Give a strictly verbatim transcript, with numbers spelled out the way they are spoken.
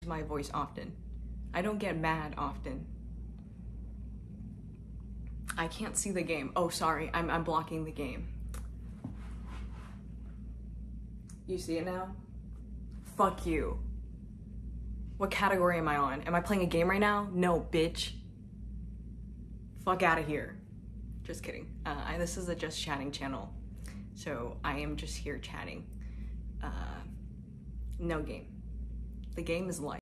my voice often. I don't get mad often. I can't see the game. Oh, sorry, I'm, I'm blocking the game. You see it now? Fuck you. What category am I on? Am I playing a game right now? No, bitch. Fuck out of here. Just kidding. Uh, I, this is a just chatting channel. So I am just here chatting. Uh, no game. The game is life.